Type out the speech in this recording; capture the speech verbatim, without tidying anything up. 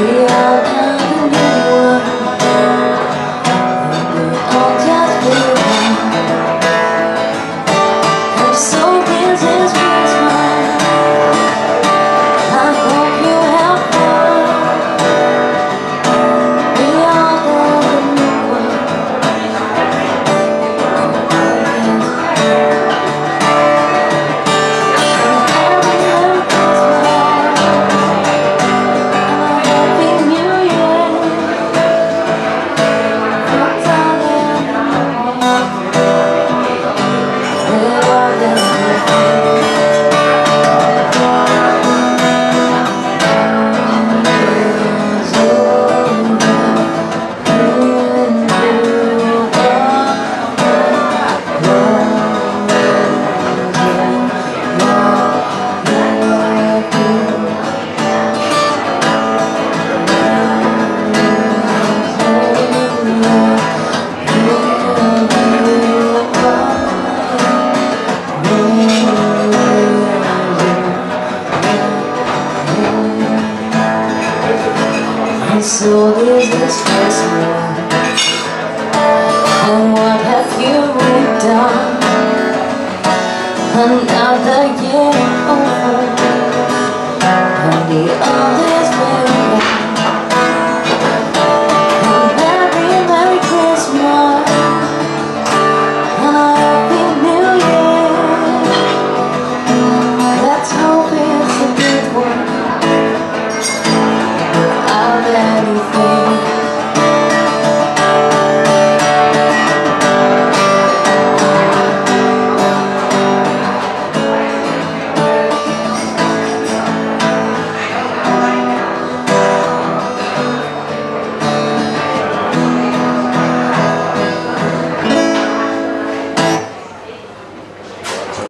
We are now the new one, and we all just begun. And so this is Christmas. I hope you have fun. We are now the new one. So this is Christmas, and what have you done? Another year over, and the other